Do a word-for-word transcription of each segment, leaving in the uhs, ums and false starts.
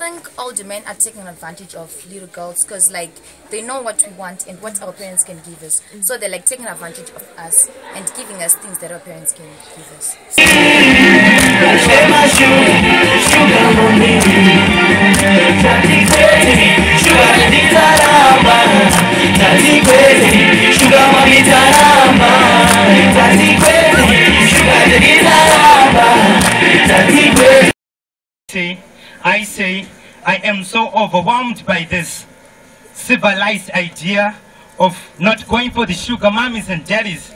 think older men are taking advantage of little girls because like they know what we want and what our parents can give us. So they're like taking advantage of us and giving us things that our parents can give us. I say, I am so overwhelmed by this civilized idea of not going for the sugar mummies and daddies.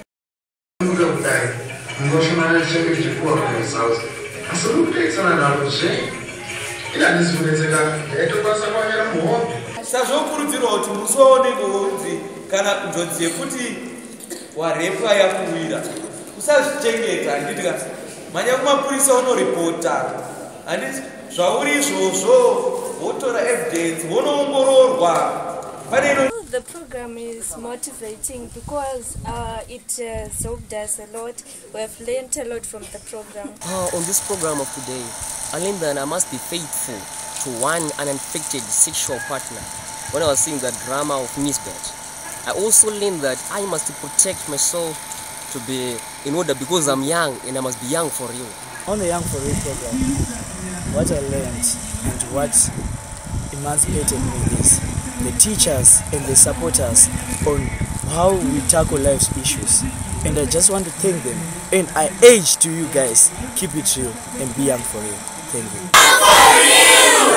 The program is motivating because uh, it has helped us a lot. We have learned a lot from the program. Uh, on this program of today, I learned that I must be faithful to one unaffected sexual partner when I was seeing the drama of misbed. I also learned that I must protect myself to be in order because I'm young and I must be young for real. On the Young for Real program, what I learned and what emancipated me is the teachers and the supporters on how we tackle life's issues. And I just want to thank them. And I urge to you guys, keep it real and be young for real. Thank you.